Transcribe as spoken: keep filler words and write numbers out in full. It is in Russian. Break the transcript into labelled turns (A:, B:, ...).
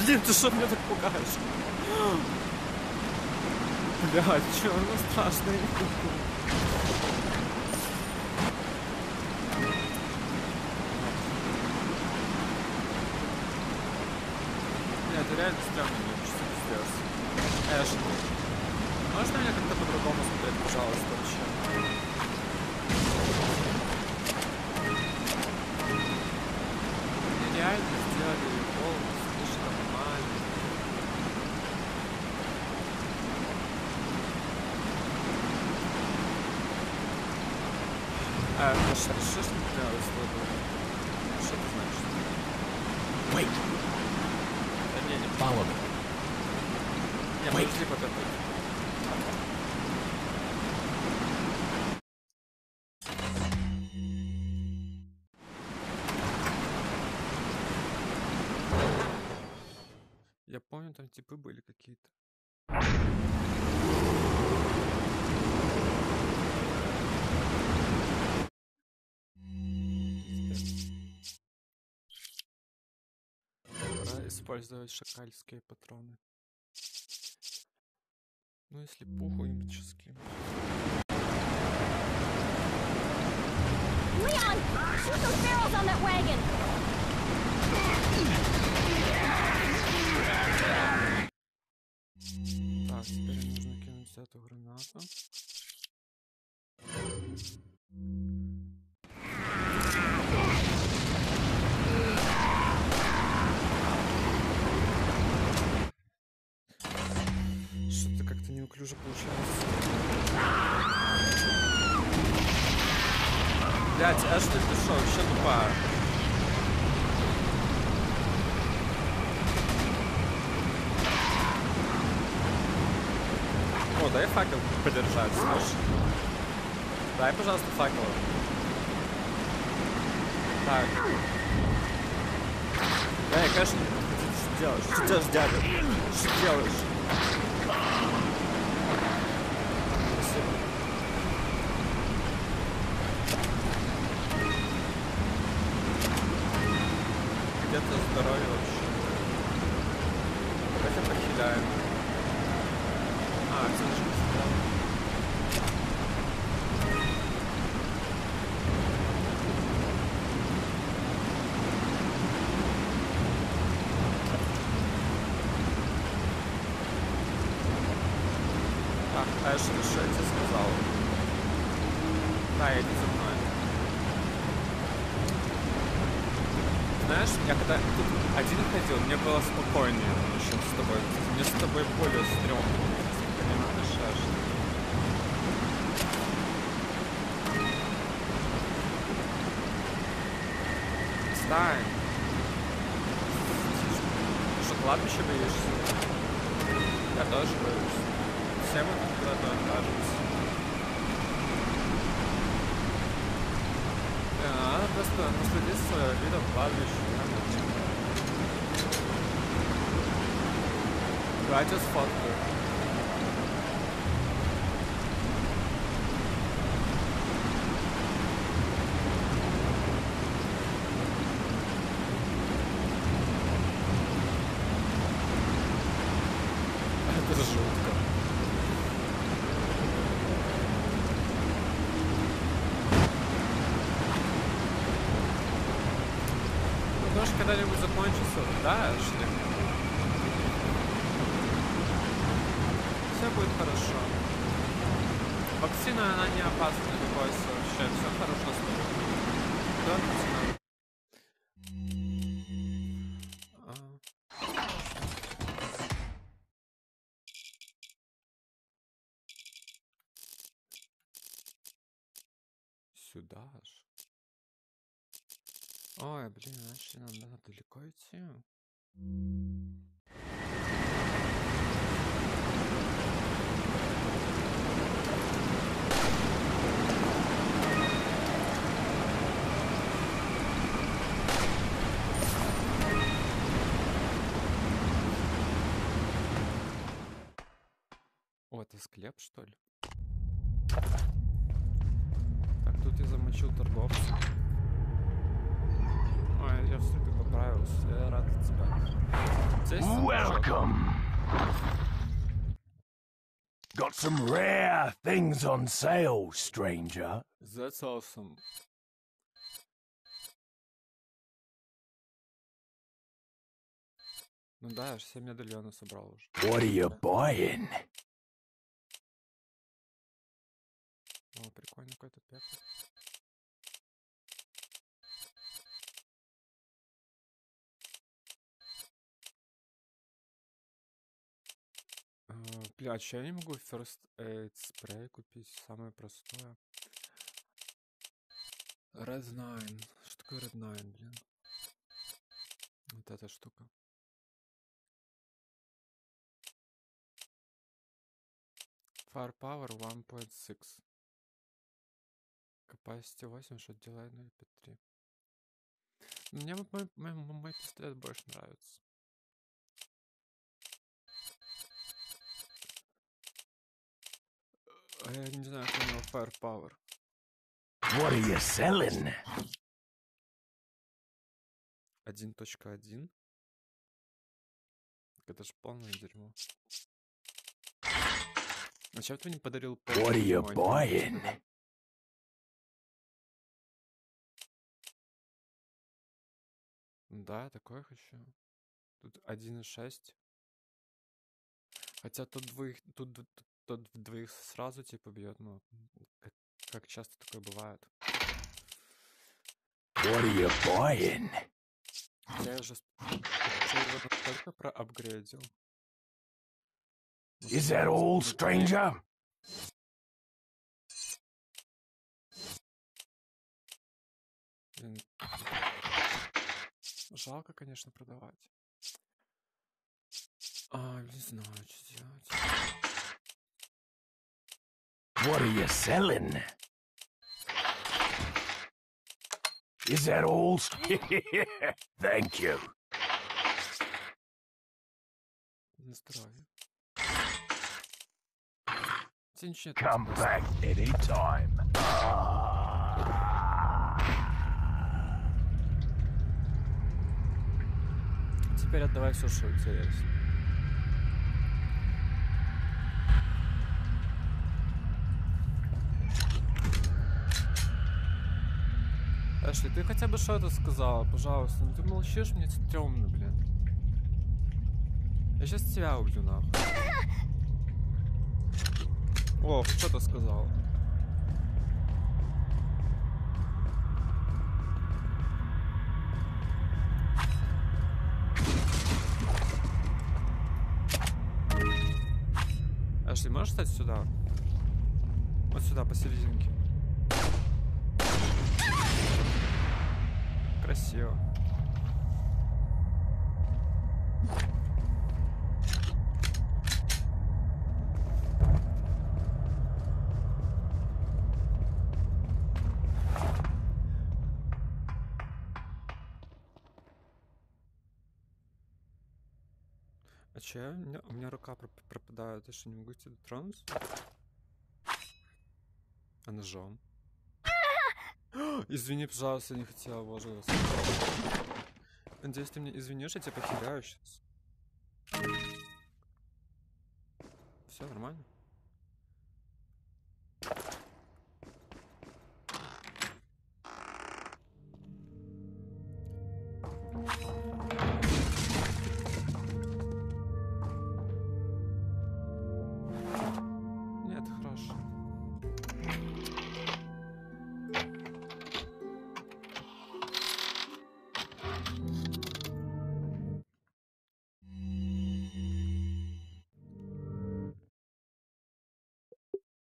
A: Блин, ты что меня так пугаешь? Блядь, чё, ну страшно, я не куплю. Бля, это реально стрёмно, мне что пиздец. Эш, можно меня как-то по-другому смотреть, пожалуйста, вообще? Мне реально сделали пол слишком маленький. А, что, что с ним делать с тобой? Что это значит?
B: Wait.
A: Да не, не
B: Follow me.
A: Не, подожди пока тут. Я помню, там типы были какие-то. Пора использовать шакальские патроны. Ну если пуху им скину.
C: Leon! Shoot those barrels on that wagon!
A: Так, теперь нужно кинуть эту гранату. Что-то как-то неуклюже получается. Блять, а что ты шо? Вообще тупая. О, дай факел подержать, сможешь? Дай, пожалуйста, факел. Так. Эй, конечно, что делаешь? Что делаешь, дядя? Что делаешь? Спасибо. Где-то здоровье вообще. Давайте похиляем. А, это же не сделал. Так, Эш, ты что я тебе сказал? Да, иди за мной. Знаешь, я когда тут один ходил, мне было спокойнее, чем с тобой. Мне с тобой более стрёмно. Понимаешь, Эш? Стань. Что, кладбище боишься? Я тоже боюсь. Все мы тут куда-то окажемся. Да, надо просто насладиться видом кладбища. Давайте сфоткаю. Это жутко. Может, когда-нибудь закончится, да, Эшли? Все будет хорошо. Вакцина, она не опасна, не бойся вообще. Все хорошо с тобой. Да, вакцина. Сюда аж. Ой, блин, Эшли, нам надо далеко идти. О, это склеп, что ли? Так, тут я замочил торговца. Ой, я все-таки поправился. Я рад тебя. Здесь
B: Welcome. Got some rare things on sale, stranger.
A: That's awesome. Ну да, я же все медальоны собрал уже.
B: What are you buying?
A: О, прикольно какой-то пек. Uh, бля, а чё я не могу First Aid Spray купить? Самое простое. Red Nine. Что такое Red Nine, блин? Вот эта штука. Firepower one point six. Capacity восемь, что делает ноль пять три. Мне мой, мой, мой пистолет больше нравится. А я не знаю, как у него Firepower.
B: What are you selling?
A: один точка один. Это ж полное дерьмо. А чё ты не подарил полное
B: What are you
A: дерьмо,
B: buying?
A: пистолет? Да, такое хочу. Тут один и шесть. Хотя тут двоих, тут, тут, тут двоих сразу типа бьет, ну, как, как часто такое бывает.
B: What are you buying?
A: Я уже его настолько проапгрейдил.
B: Is that all, stranger?
A: Блин. Жалко, конечно, продавать. А, не знаю, что делать.
B: What are you selling? Is that all? Thank you.
A: На здоровье. Тебе ничего нет.
B: Come back anytime.
A: Теперь отдавай все, что у тебя есть. Эшли, ты хотя бы что-то сказала, пожалуйста. Ну ты молчишь, мне стрёмно, блин. Я сейчас тебя убью, нахуй. О, что-то сказала. Эшли, можешь стать сюда? Вот сюда, посерединке. Красиво. А че? У меня, у меня рука проп пропадает. Я что, не могу тебе дотронуться? А ножом? Извини, пожалуйста, я не хотела, боже. Надеюсь, ты мне извинишь, я тебя потеряю сейчас. Все нормально?